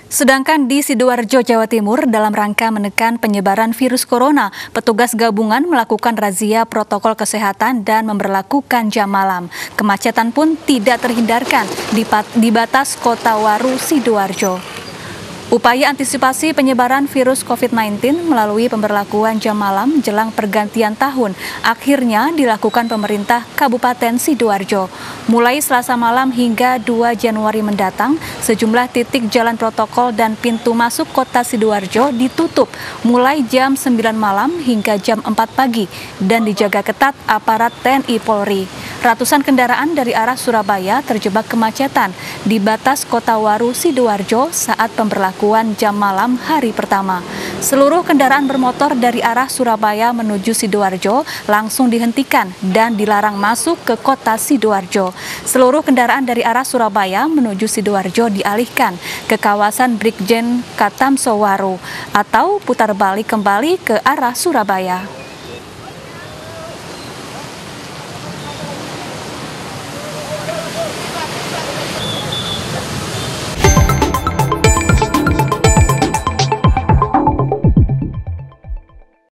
Sedangkan di Sidoarjo, Jawa Timur, dalam rangka menekan penyebaran virus corona, petugas gabungan melakukan razia protokol kesehatan dan memberlakukan jam malam. Kemacetan pun tidak terhindarkan di batas Kota Waru, Sidoarjo. Upaya antisipasi penyebaran virus COVID-19 melalui pemberlakuan jam malam jelang pergantian tahun akhirnya dilakukan pemerintah Kabupaten Sidoarjo. Mulai Selasa malam hingga 2 Januari mendatang, sejumlah titik jalan protokol dan pintu masuk kota Sidoarjo ditutup mulai jam 9 malam hingga jam 4 pagi dan dijaga ketat aparat TNI Polri. Ratusan kendaraan dari arah Surabaya terjebak kemacetan di batas Kota Waru, Sidoarjo saat pemberlakuan jam malam hari pertama. Seluruh kendaraan bermotor dari arah Surabaya menuju Sidoarjo langsung dihentikan dan dilarang masuk ke kota Sidoarjo. Seluruh kendaraan dari arah Surabaya menuju Sidoarjo dialihkan ke kawasan Brigjen Katamso Waru atau putar balik kembali ke arah Surabaya.